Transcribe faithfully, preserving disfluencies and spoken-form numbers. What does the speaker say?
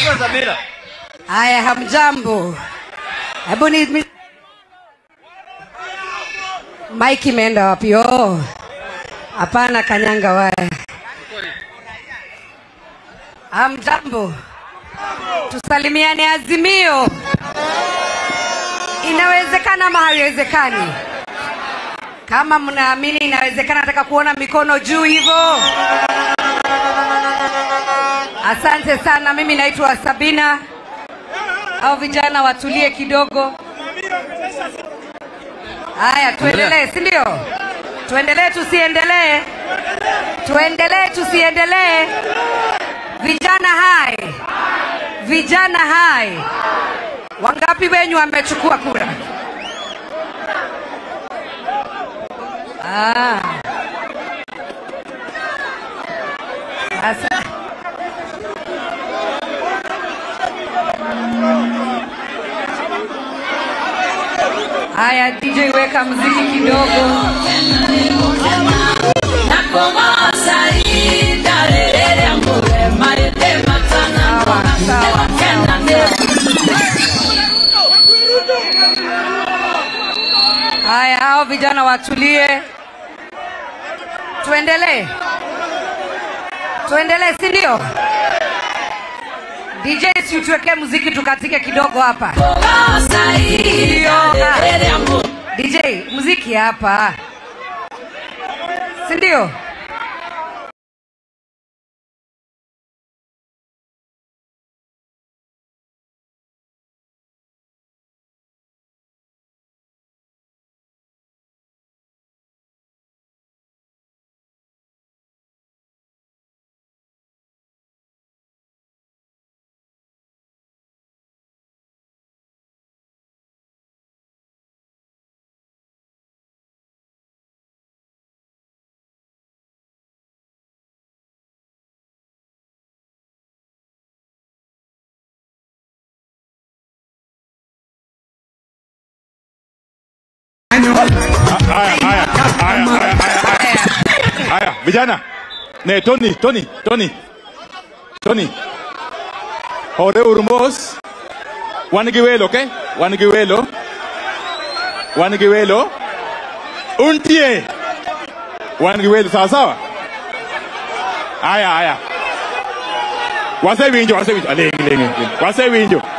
Sabina. Haya, hamjambo. Hebu ni Mike imeenda wapi? Oh. Hapana kanyanga waya. Hamjambo. Tusalimiane Azimio. Inawezekana ama haiwezekani? Kama mnaamini inawezekana, nataka kuona mikono juu hivyo. Asante sana. Mimi naitwa Sabina. Hao vijana watulie kidogo. Haya, tuendelee, si ndio? Tuendelee tusiendelee? Tuendelee tusiendelee? Vijana hai. Vijana hai. Wangapi wenyu wamechukua kura? Ah. Asa. Haya, D J weka muziki kidogo. Haya, hao vijana watulie. Tuendelee. Tuendelee, si ndio? D J si tuweke muziki tukatike kidogo hapa. D J, muziki hapa. Si ndio? Haya, haya, haya, haya, haya, vijana. Ne, Tony, Tony, Tony. Tony. Hore urmos. Wanigiwelo, okay? Wanigiwelo. Wanigiwelo. Untie. Wanigiwelo, sawa sawa? Haya, haya. Wase winjo, wase winjo. Alengi, lengi. Wase winjo.